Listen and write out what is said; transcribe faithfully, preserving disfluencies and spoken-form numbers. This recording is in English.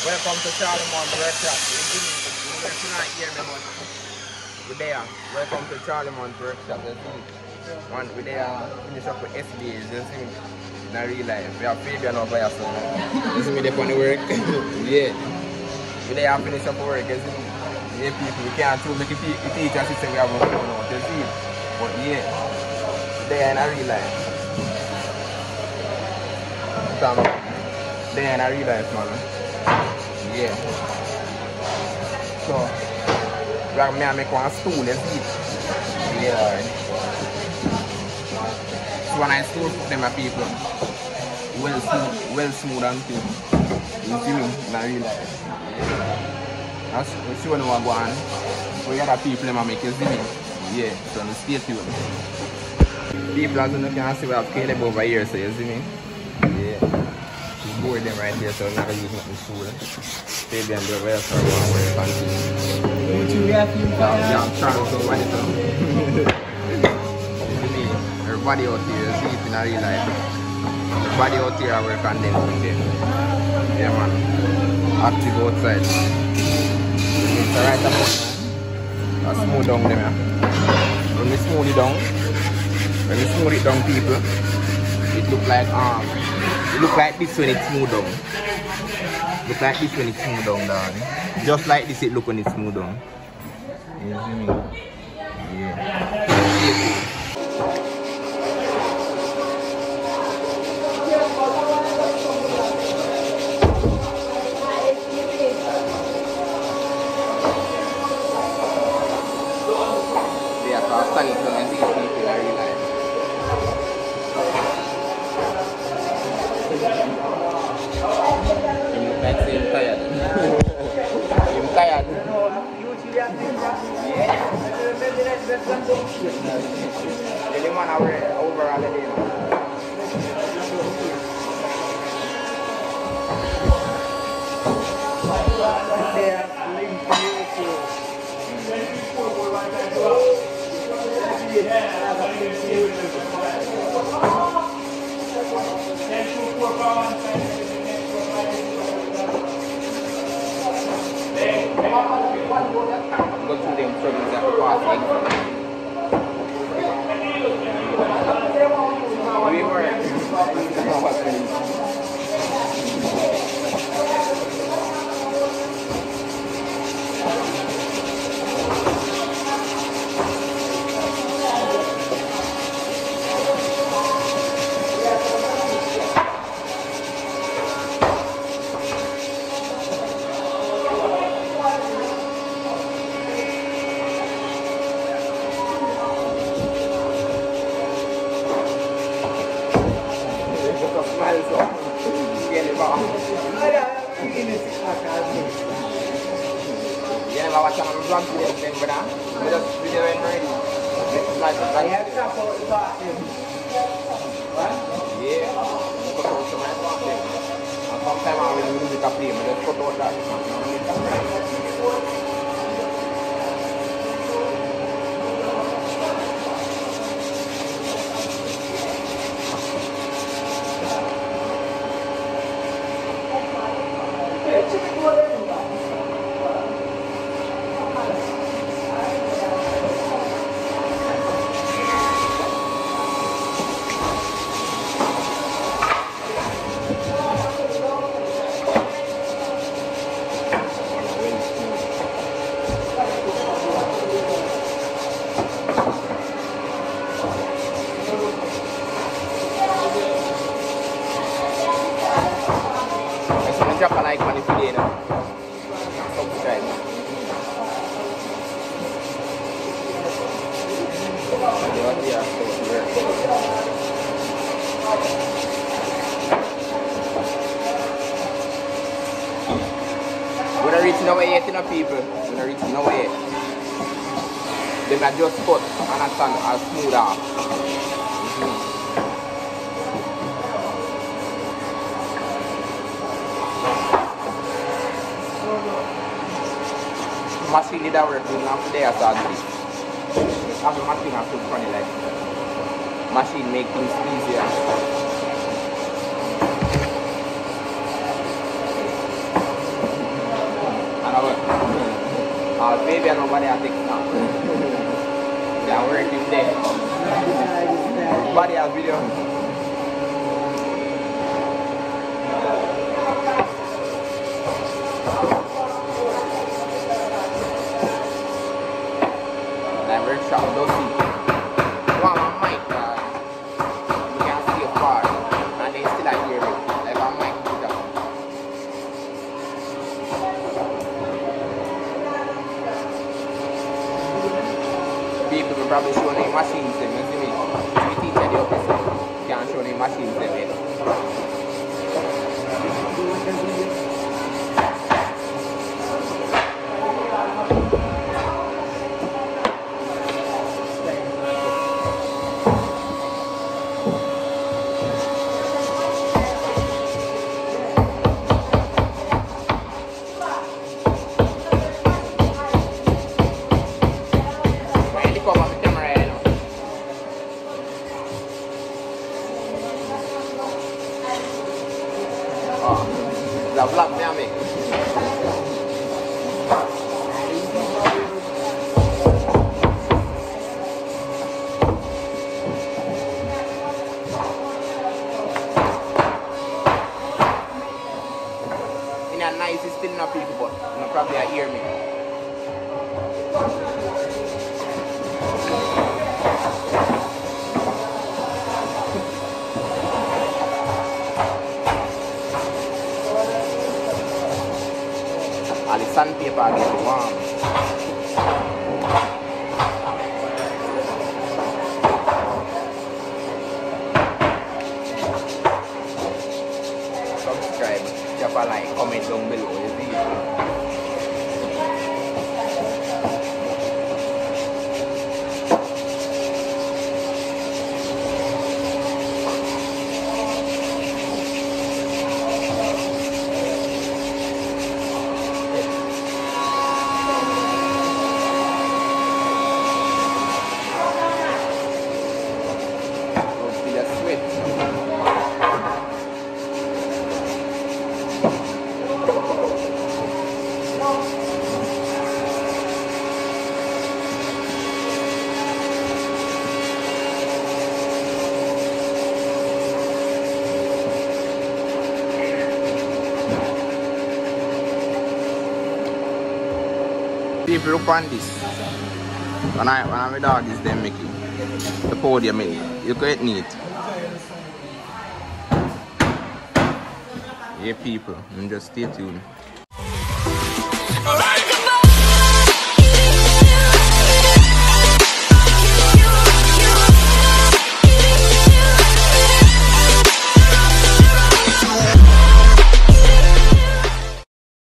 Welcome to Charlemont Workshop. You cannot hear me, but we're there. Welcome to Charlemont Workshop. You see, one we're there. Finish up with S B As. You see, in real life, we have Fabian over here, so you see me there on the work. Yeah, we're there. Finish up work. You see, yeah, people, we can't too make it teach us system we have a phone out. You see, but yeah, we're there in real life. Come, there in real life, man. Yeah. So, we're going to make one stool, you see. Yeah. So when I stool for them people, well smooth, well smooth and thin. You see me? Not real life. Yeah. I'll show them what go on. For the other people them make, you see me? Yeah. So stay tuned. People as you can see we have Caleb over here, so you see me? Yeah. Board them right here, so I'm not going to use nothing food. Fabian do well for one way fancy. Yeah, I'm trying to do money, so. You see me? Everybody out here, see it in a real life. Everybody out here are working on them, okay? Yeah, man. Active outside. So right about now, I smooth down them, yeah. When we smooth it down, when we smooth it down, people, it look like, um, it look like this when it's smooth down. Look like this when it's smooth down, down. Just like this it look when it's smooth down. You see me? Yeah. Yeah, so I'm standing from and these people I realize. Like say I'm tired. I'm tired. Yeah. The man over all the day. Go through them struggles at the party. We were. Yeah, I watch on vlog today, then, but I just video and ready. Like, I have to talk about it. What? Yeah, I cut out some of my content. And sometimes I will music a play, but just cut out that. Drop a like on the video now. Subscribe. We're not reaching nowhere yet, you know, people. We're not reaching nowhere yet. They might just cut and stand and smooth off. Mm-hmm. Machine did that work, doing after there, so I did it. Have the machine I put funny like machine make things easier. Uh, baby and nobody I think now. They are working there. Nobody has video. That workshop don't see. One on mic, uh, you can see a far and they still like hear me. Like on mic to that. People will probably show any machines them, you see me? We teach them the opposite. You can't show any machines them yet. The vlog me I make. In a nice, it's still not people, but you probably I hear me. All the sandpaper get warm. Subscribe, drop a like, comment down below, you see. People look on this. When I when my dog is them making the podium, you can neat. Yeah, people, and just stay tuned.